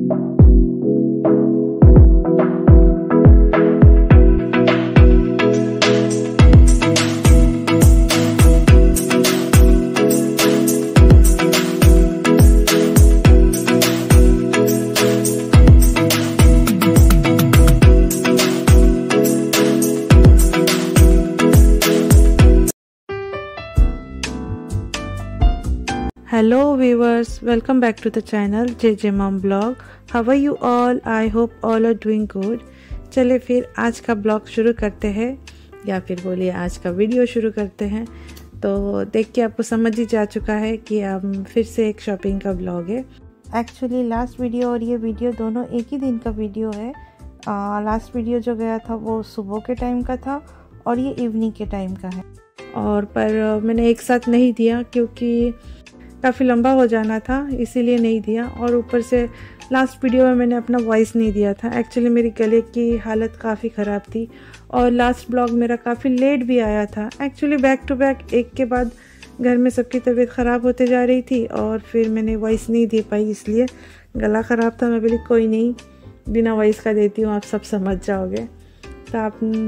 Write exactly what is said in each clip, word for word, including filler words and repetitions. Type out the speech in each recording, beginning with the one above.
Hello viewers, welcome back to the channel J J Mom Blog. How are you all? I hope all are doing good. चले फिर आज का blog शुरू करते हैं, या फिर बोलिए आज का वीडियो शुरू करते हैं। तो देख के आपको समझ ही जा चुका है कि अब फिर से एक शॉपिंग का ब्लॉग है। एक्चुअली लास्ट वीडियो और ये वीडियो दोनों एक ही दिन का वीडियो है। लास्ट वीडियो जो गया था वो सुबह के टाइम का था और ये इवनिंग के टाइम का है, और पर मैंने एक साथ नहीं दिया क्योंकि काफ़ी लंबा हो जाना था, इसीलिए नहीं दिया। और ऊपर से लास्ट वीडियो में मैंने अपना वॉइस नहीं दिया था। एक्चुअली मेरी गले की हालत काफ़ी ख़राब थी और लास्ट ब्लॉग मेरा काफ़ी लेट भी आया था। एक्चुअली बैक टू बैक एक के बाद घर में सबकी तबीयत ख़राब होते जा रही थी और फिर मैंने वॉइस नहीं दे पाई, इसलिए गला ख़राब था। मैं बोली कोई नहीं, बिना वॉइस का देती हूँ, आप सब समझ जाओगे। तो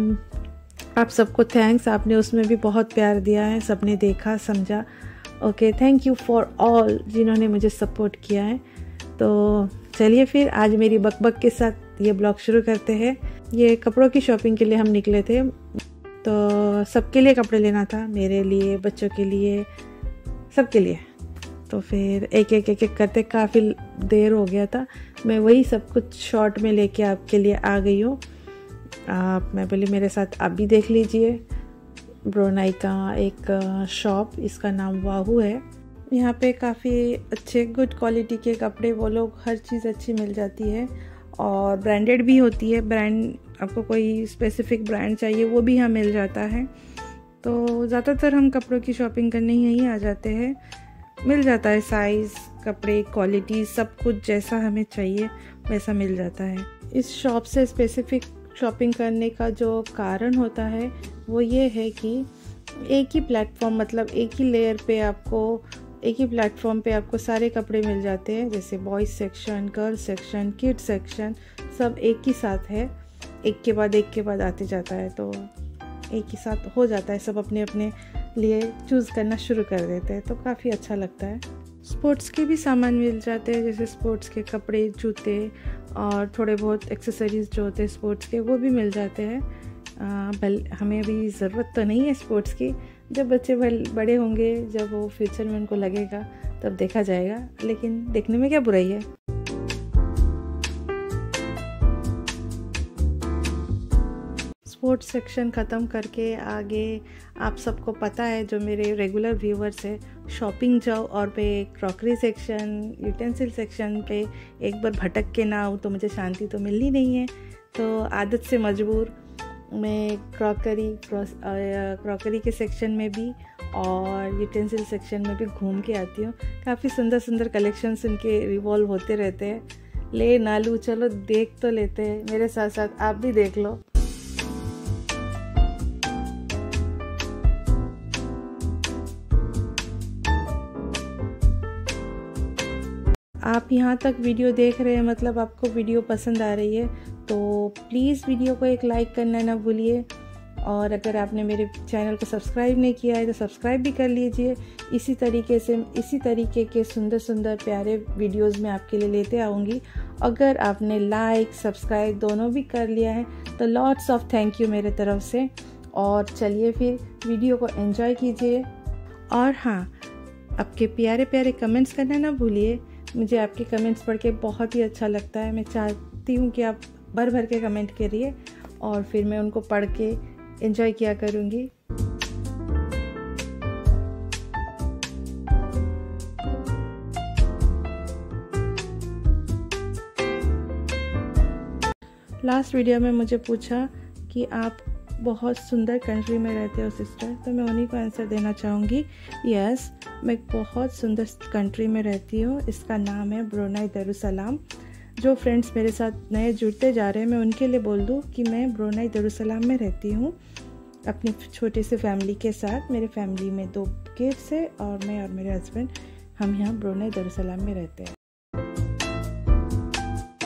आप आप सबको थैंक्स, आपने उसमें भी बहुत प्यार दिया है, सबने देखा समझा। Okay, thank you for all जिन्होंने मुझे सपोर्ट किया है। तो चलिए फिर आज मेरी बकबक के साथ ये ब्लॉग शुरू करते हैं। ये कपड़ों की शॉपिंग के लिए हम निकले थे, तो सबके लिए कपड़े लेना था, मेरे लिए, बच्चों के लिए, सबके लिए। तो फिर एक एक एक एक करते काफ़ी देर हो गया था। मैं वही सब कुछ शॉर्ट में लेके आपके लिए आ गई हूँ। आप मैं बोली मेरे साथ आप भी देख लीजिए। ब्रोनाई का एक शॉप, इसका नाम वाहू है। यहाँ पे काफ़ी अच्छे गुड क्वालिटी के कपड़े, वो लोग हर चीज़ अच्छी मिल जाती है और ब्रांडेड भी होती है। ब्रांड, आपको कोई स्पेसिफिक ब्रांड चाहिए वो भी यहाँ मिल जाता है। तो ज़्यादातर हम कपड़ों की शॉपिंग करने यहीं आ जाते हैं, मिल जाता है साइज़, कपड़े, क्वालिटी, सब कुछ जैसा हमें चाहिए वैसा मिल जाता है। इस शॉप से स्पेसिफिक शॉपिंग करने का जो कारण होता है वो ये है कि एक ही प्लेटफॉर्म, मतलब एक ही लेयर पे आपको, एक ही प्लेटफॉर्म पे आपको सारे कपड़े मिल जाते हैं। जैसे boys section, girls section, kids section, सब एक ही साथ है, एक के बाद एक के बाद आते जाता है। तो एक ही साथ हो जाता है, सब अपने अपने लिए चूज़ करना शुरू कर देते हैं, तो काफ़ी अच्छा लगता है। स्पोर्ट्स के भी सामान मिल जाते हैं, जैसे स्पोर्ट्स के कपड़े, जूते और थोड़े बहुत एक्सेसरीज़ जो होते हैं स्पोर्ट्स के, वो भी मिल जाते हैं। बल हमें अभी ज़रूरत तो नहीं है स्पोर्ट्स की, जब बच्चे बड़े होंगे, जब वो फ्यूचर में उनको लगेगा तब देखा जाएगा, लेकिन देखने में क्या बुराई है। स्पोर्ट्स सेक्शन ख़त्म करके आगे आप सबको पता है, जो मेरे रेगुलर व्यूवर्स है, शॉपिंग जाओ और पे क्रॉकरी सेक्शन, यूटेंसिल सेक्शन पे एक बार भटक के ना आऊँ तो मुझे शांति तो मिलनी नहीं है। तो आदत से मजबूर मैं क्रॉकरी क्रॉकरी के सेक्शन में भी और यूटेंसिल सेक्शन में भी घूम के आती हूँ। काफ़ी सुंदर सुंदर कलेक्शंस उनके रिवॉल्व होते रहते हैं। ले ना लूँ, चलो देख तो लेते हैं, मेरे साथ साथ आप भी देख लो। आप यहाँ तक वीडियो देख रहे हैं, मतलब आपको वीडियो पसंद आ रही है, तो प्लीज़ वीडियो को एक लाइक करना ना भूलिए। और अगर आपने मेरे चैनल को सब्सक्राइब नहीं किया है तो सब्सक्राइब भी कर लीजिए। इसी तरीके से, इसी तरीके के सुंदर सुंदर प्यारे वीडियोस मैं आपके लिए लेते आऊँगी। अगर आपने लाइक, सब्सक्राइब दोनों भी कर लिया है तो लॉट्स ऑफ थैंक यू मेरे तरफ से। और चलिए फिर वीडियो को एंजॉय कीजिए। और हाँ, आपके प्यारे प्यारे कमेंट्स करना ना भूलिए। मुझे आपके कमेंट्स पढ़ के बहुत ही अच्छा लगता है। मैं चाहती हूँ कि आप भर भर के कमेंट करिए और फिर मैं उनको पढ़ के एंजॉय किया करूँगी। लास्ट वीडियो में मुझे पूछा कि आप बहुत सुंदर कंट्री में रहते हो सिस्टर, तो मैं उन्हीं को आंसर देना चाहूँगी। यस, मैं एक बहुत सुंदर कंट्री में रहती हूँ, इसका नाम है ब्रुनेई दारुसलाम। जो फ्रेंड्स मेरे साथ नए जुड़ते जा रहे हैं, मैं उनके लिए बोल दूँ कि मैं ब्रुनेई दारुसलाम में रहती हूँ अपनी छोटी सी फैमिली के साथ। मेरे फैमिली में दो किड्स है और मैं और मेरे हस्बैंड, हम यहाँ ब्रुनेई दारुसलाम में रहते हैं।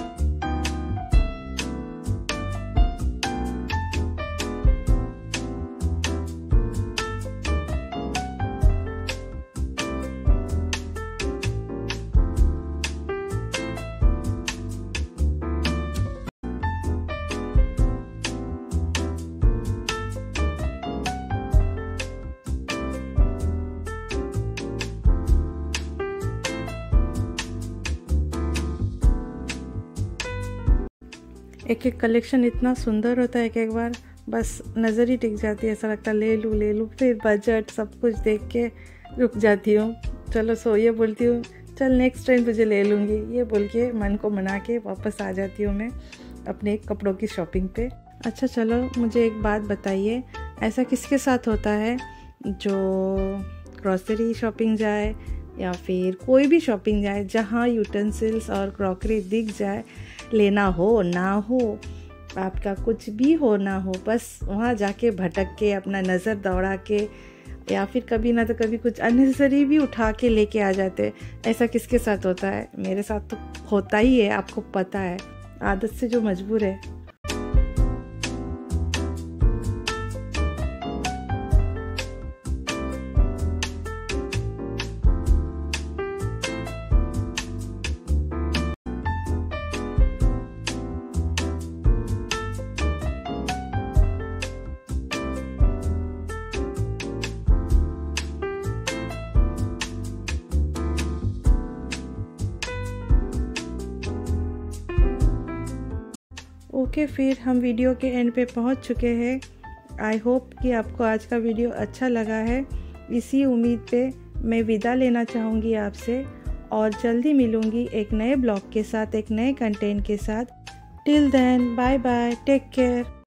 एक एक कलेक्शन इतना सुंदर होता है कि एक बार बस नज़र ही टिक जाती है, ऐसा लगता है ले लूँ ले लूँ। फिर बजट सब कुछ देख के रुक जाती हूँ। चलो सो ये बोलती हूँ चल नेक्स्ट टाइम तुझे ले लूँगी, ये बोल के मन को मना के वापस आ जाती हूँ मैं अपने कपड़ों की शॉपिंग पे। अच्छा चलो मुझे एक बात बताइए, ऐसा किसके साथ होता है जो ग्रॉसरी शॉपिंग जाए या फिर कोई भी शॉपिंग जाए जहाँ यूटेंसिल्स और क्रॉकरी दिख जाए, लेना हो ना हो, आपका कुछ भी हो ना हो, बस वहाँ जाके भटक के अपना नज़र दौड़ा के या फिर कभी ना तो कभी कुछ अननेसेसरी भी उठा के लेके आ जाते। ऐसा किसके साथ होता है? मेरे साथ तो होता ही है, आपको पता है, आदत से जो मजबूर है। ओके okay, फिर हम वीडियो के एंड पे पहुंच चुके हैं। आई होप कि आपको आज का वीडियो अच्छा लगा है। इसी उम्मीद पे मैं विदा लेना चाहूँगी आपसे और जल्दी मिलूँगी एक नए ब्लॉग के साथ, एक नए कंटेंट के साथ। Till then bye bye, take care.